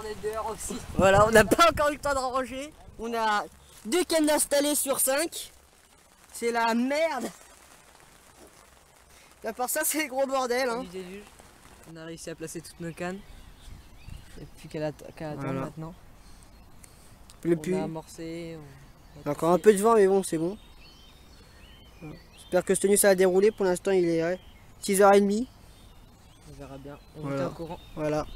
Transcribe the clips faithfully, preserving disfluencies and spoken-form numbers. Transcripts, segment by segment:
bordel dehors aussi. Voilà, on n'a pas encore eu le temps de ranger. On a deux cannes installées sur cinq. C'est la merde. À part ça, c'est le gros bordel. Hein. On a réussi à placer toutes nos cannes. Et puis qu'elle attend qu'à Voilà. maintenant. Le on puits. a amorcé. On a Encore un peu de vent, mais bon, c'est bon. Voilà. J'espère que cette nuit ça va dérouler. Pour l'instant, il est ouais, six heures trente. On verra bien. On Voilà. est au courant. Voilà.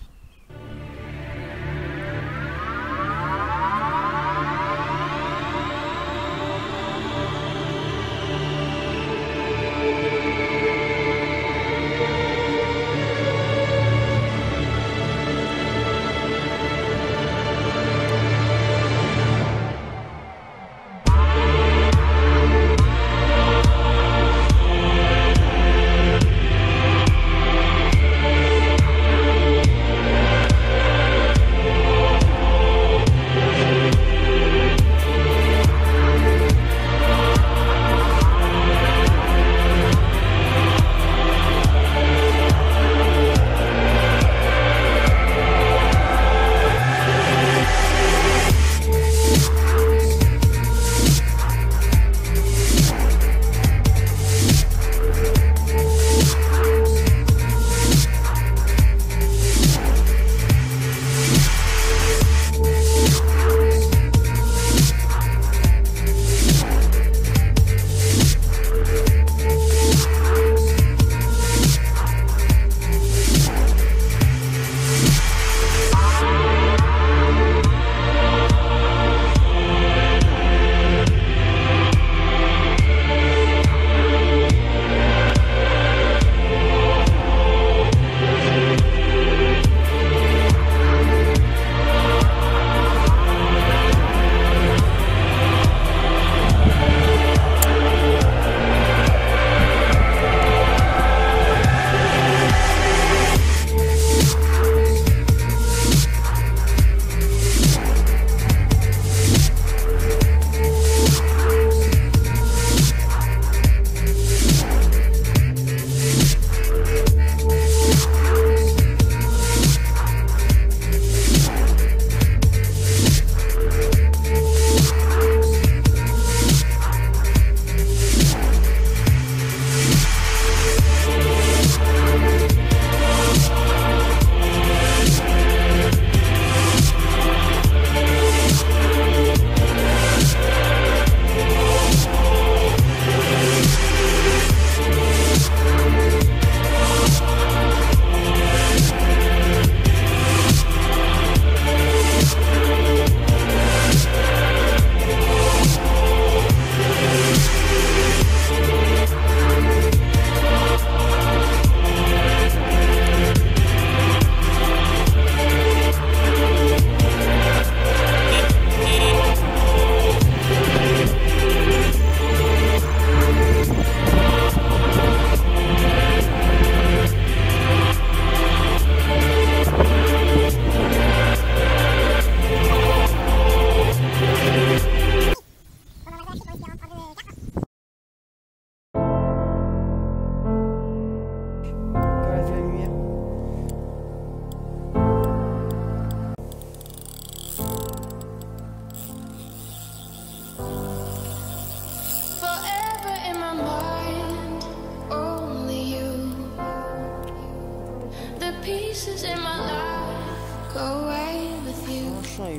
pieces in my life go away with you.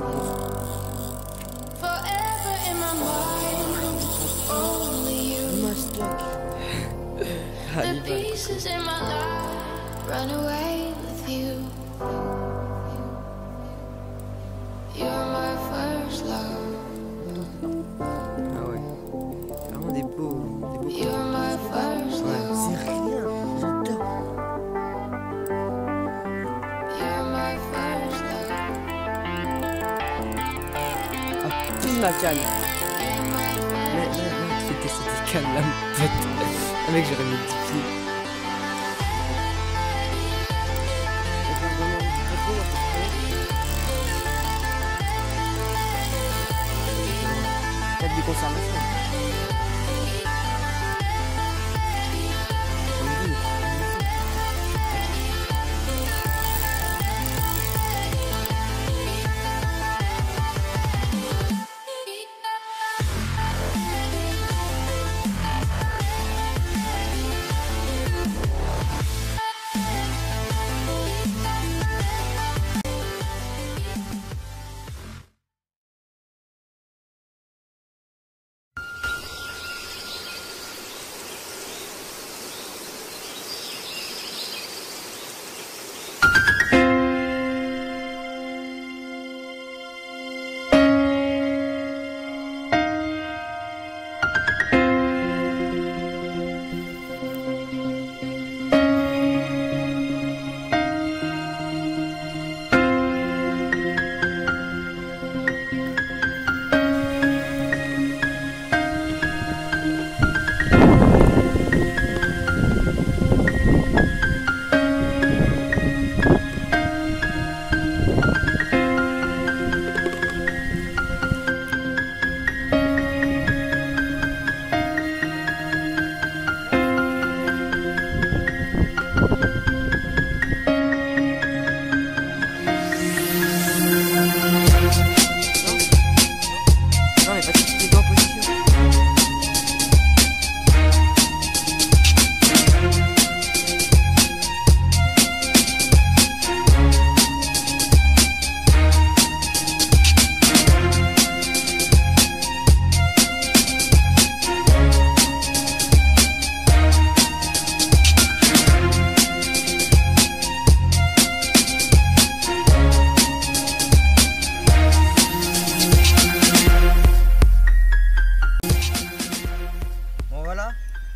Forever in my mind, only you. The pieces in my life run away with you. You're my first love. Ah ouais, vraiment des beaux, des beaux. You're my first love. C'est rien, j'adore. You're my first love. Ah, pile ma canne. Mais, mais, mais, c'était cette canne là, mon pote. Ah mec, j'aurais mis le petit pied. Peut-être des conservations.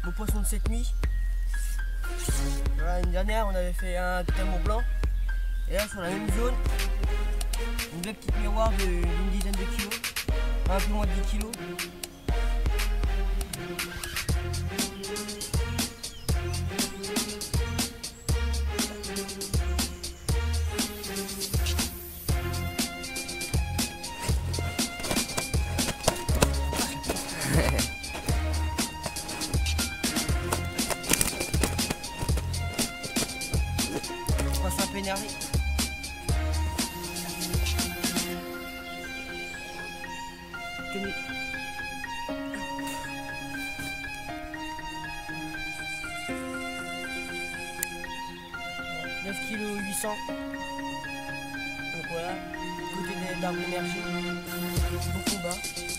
Beau poisson de cette nuit. Voilà, une dernière, on avait fait un Mont Blanc. Et là, sur la même zone, une belle petite miroir de- d'une dizaine de kilos. Un peu moins de dix kilos. Poisson un peu énervé. Tenez. neuf kilos huit cents. Donc voilà, côté des- d'arbres émergés. Beaucoup bas.